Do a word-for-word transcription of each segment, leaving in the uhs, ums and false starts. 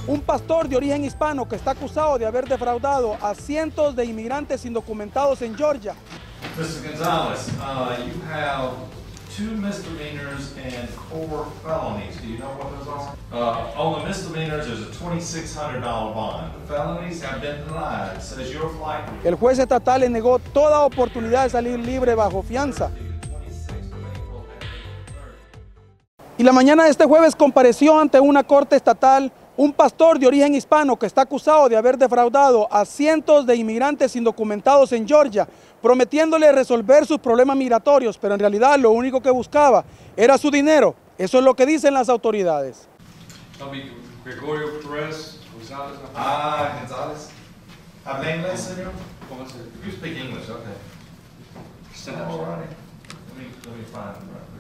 Un pastor de origen hispano que está acusado de haber defraudado a cientos de inmigrantes indocumentados en Georgia. mister Gonzalez, uh, you have two misdemeanors and four felonies. Do you know what those are? Uh, on the misdemeanors, there's a twenty-six hundred dollar bond. The felonies have been denied. It says your flight. El juez estatal le negó toda oportunidad de salir libre bajo fianza. Y la mañana de este jueves compareció ante una corte estatal un pastor de origen hispano que está acusado de haber defraudado a cientos de inmigrantes indocumentados en Georgia, prometiéndole resolver sus problemas migratorios, pero en realidad lo único que buscaba era su dinero. Eso es lo que dicen las autoridades. Gregorio Perez González. Ah, Gonzalez. ¿Habla inglés, señor? You speak English, okay. All right. Let me, let me find it right quick.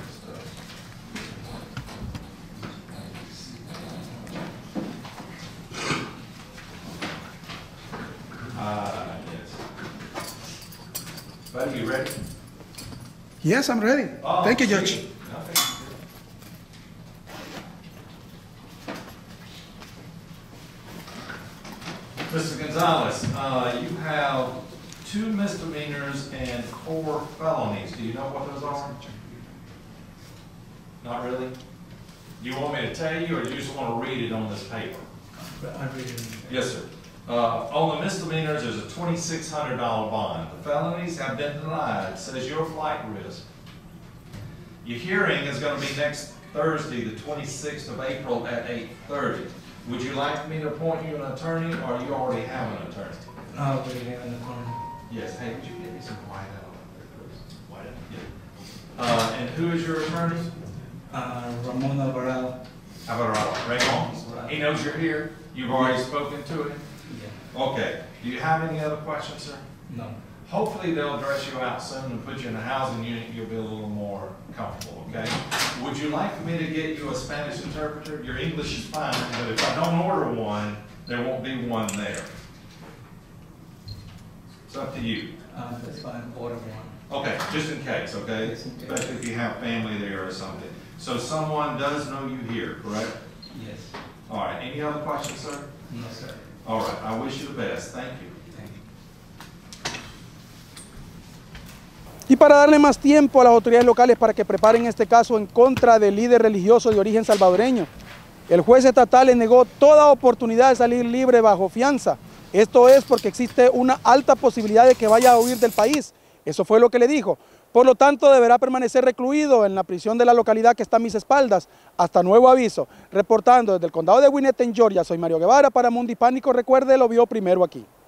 Ah, yes. Buddy, you ready? Yes, I'm ready. Oh, Thank you, see? Judge. No, thank you. mister Gonzalez, uh, you have two misdemeanors and four felonies. Do you know what those are? Not really? Do you want me to tell you, or do you just want to read it on this paper? I read it. Yes, sir. Uh, on the misdemeanors, there's a twenty-six hundred dollar bond. The felonies have been denied. It says your flight risk. Your hearing is going to be next Thursday, the twenty-sixth of April at eight thirty. Would you like me to appoint you an attorney, or you already have an attorney? I already have an attorney. Yes. Hey, would you get me some white out up there, please? White out? Yeah. Uh, and who is your attorney? Uh, Ramon Alvarado. Alvarado. Raymond? He knows you're here? You've already spoken to him? Yeah. Okay. Do you have any other questions, sir? No. Hopefully they'll dress you out soon and put you in a housing unit. You'll be a little more comfortable, okay? Would you like for me to get you a Spanish interpreter? Your English is fine, but if I don't order one, there won't be one there. It's up to you. Uh, that's fine. Order one. Okay, just in case, okay? Just in case. Especially if you have family there or something. So someone does know you here, correct? Yes. All right, any other questions, sir? No, sir. All right, I wish you the best. Thank you. Thank you. Y para darle más tiempo a las autoridades locales para que preparen este caso en contra del líder religioso de origen salvadoreño, el juez estatal le negó toda oportunidad de salir libre bajo fianza. Esto es porque existe una alta posibilidad de que vaya a huir del país. Eso fue lo que le dijo. Por lo tanto, deberá permanecer recluido en la prisión de la localidad que está a mis espaldas hasta nuevo aviso. Reportando desde el condado de Gwinnett en Georgia, soy Mario Guevara para Mundo Hispánico. Recuerde, lo vio primero aquí.